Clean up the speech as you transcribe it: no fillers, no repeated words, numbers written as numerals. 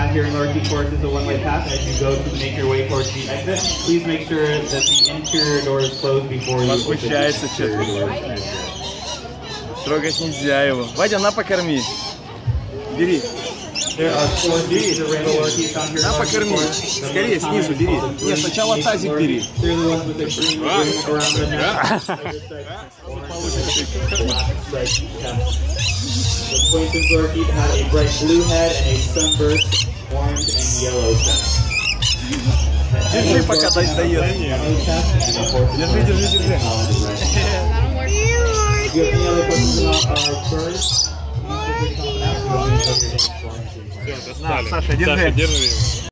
path here in Lorikeet Forest is a one-way path, and as you go to make your way towards the exit, please make sure that the interior door is closed before you Возмущается что-то. Трогать нельзя его. Вадя, на покорми. Бери. На покорми. Скорее, снизу бери. Нет, сначала тазик бери. The Quaintance Lorikeet had a bright blue head and a sunburst orange and yellow center. Держи, пока дает. Держи, держи, держи. If you have any other questions about our birds, Саша, держи.